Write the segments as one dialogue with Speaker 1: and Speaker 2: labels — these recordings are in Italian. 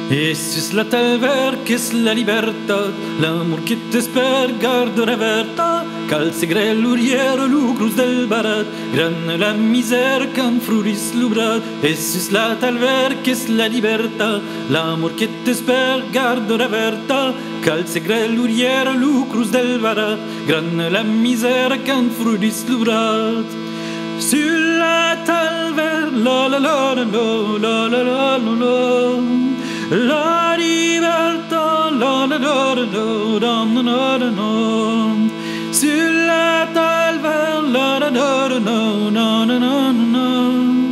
Speaker 1: Jesus la talver che la libertà, l'amor che te sper gardera verta, calze grell'uriero lucrus del barat, gran la misère can fruris lubrat. Jesus la talver che la libertà, l'amor che te sper gardera verta, calze grell'uriero lucrus del barat, gran la misère can fruris lubrat. Sur la talver, la la la la la la la la la. La libertà, la la la la la la la la. Sur la talver, la la la la la la la la.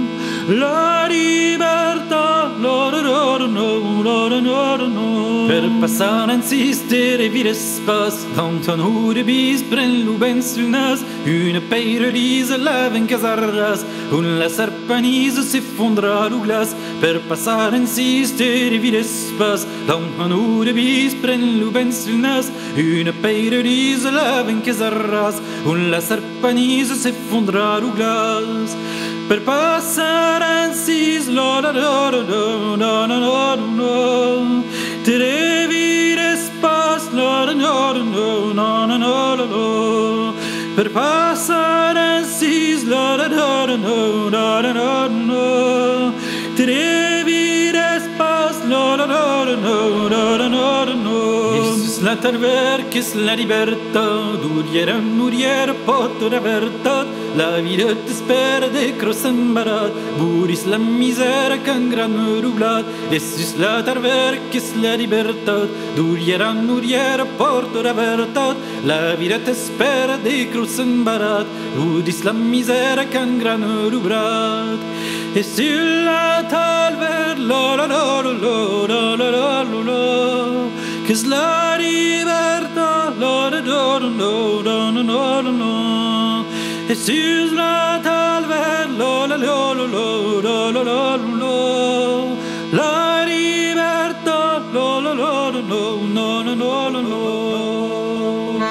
Speaker 1: La libertà, la la la la la la la la. Per passare a insistere via l'espace, dans un haut de bis, prenne l'ouben sur le nas, une payrerise lave en casarras, un la serpanise s'effondra au glace. Per passare a insistere via l'espace, dans un haut de bis, prenne l'ouben sur le nas, une payrerise lave en casarras, un la serpanise s'effondra au glace. Per passare ainsi, la la la la la la la la, te devi l'espace, la la la la la la la. Per passare ainsi, la la la la la la la, te devi l'espace, la la la la la la la. Jesus la talver che la libertà, d'uriera en uriera porta la vertat, la vida te spera de cross embarat, buris la misère qu'un gran rublat. Jesus la talver che la libertà, d'uriera en uriera porta la vertat, la vida te spera de cross embarat, buris la misère qu'un gran rublat. Et sur la talver, la la la la la la la la la, que la libertà, la la la la la la la la. Et sur la talver, la la la la la la la la, la libertà, la la la la la la la la.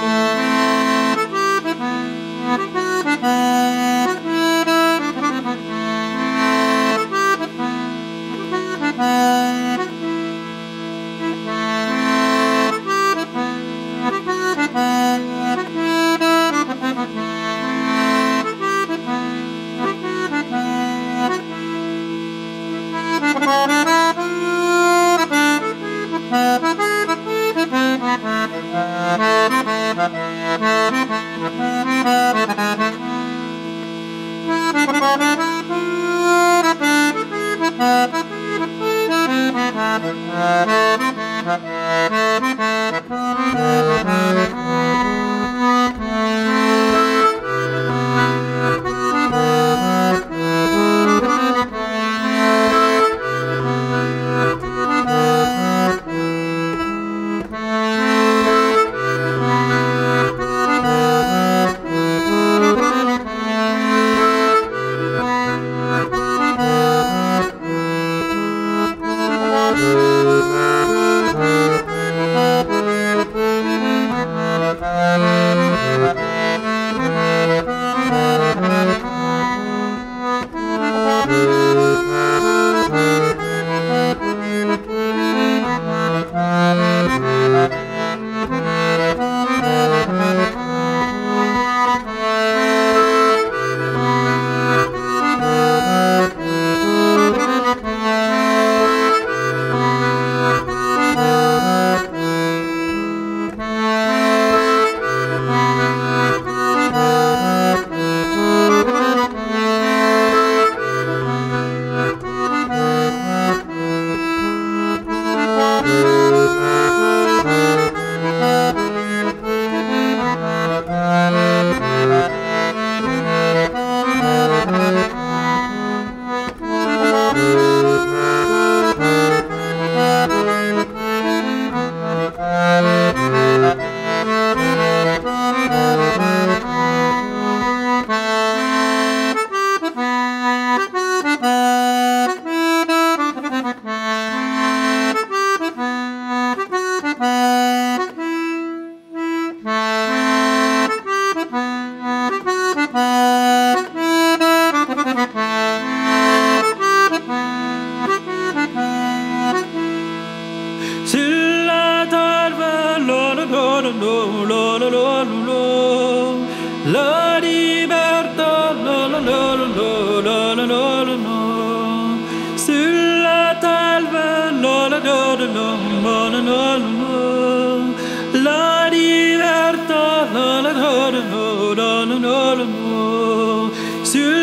Speaker 1: La libertà, la la la la la la la la la.